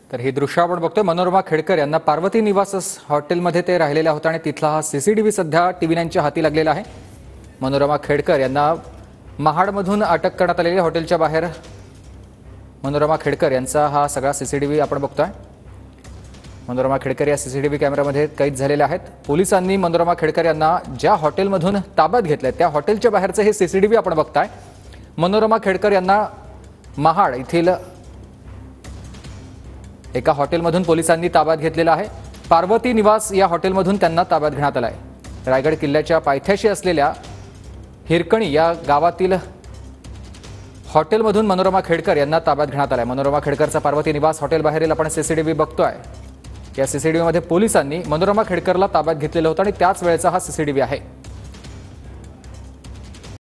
तर ही दृश्य आपण बघतोय मनोरमा खेडकर यांना पार्वती निवास हॉटेलमध्ये ते राहिलेले होते आणि तिथला हा सीसीटीव्ही सध्या टीव्ही9च्या हाती लागलेला आहे। मनोरमा खेडकर यांना महाडमधून अटक करण्यात आलेली हॉटेलच्या बाहेर मनोरमा खेडकर यांचा हा सगळा सीसीटीव्ही आपण बघतोय। मनोरमा खेडकर या सीसीटीव्ही कॅमेऱ्यामध्ये कैद झालेले आहेत। पोलिसांनी मनोरमा खेडकर यांना ज्या हॉटेलमधून ताब्यात घेतले त्या हॉटेलच्या बाहेरचे हे सीसीटीव्ही आपण बघताय। मनोरमा खेडकर यांना महाड येथील एका हॉटेलमधून पोलिसांनी ताब्यात घेतलेला आहे। पार्वती निवास या हॉटेलमधून त्यांना ताब्यात घेण्यात आला आहे। रायगड किल्ल्याच्या पायथ्याशी असलेल्या हिरकणी या गावातील हॉटेलमधून मनोरमा खेडकर यांना ताब्यात घेण्यात आला आहे। मनोरमा खेडकरचा पार्वती निवास हॉटेल बाहेरील आपण सीसीटीव्ही बघतोय। या सीसीटीव्हीमध्ये पोलिसांनी मनोरमा खेडकरला ताब्यात घेतलेलं होतं आणि त्याच वेळेचा हा सीसीटीव्ही आहे।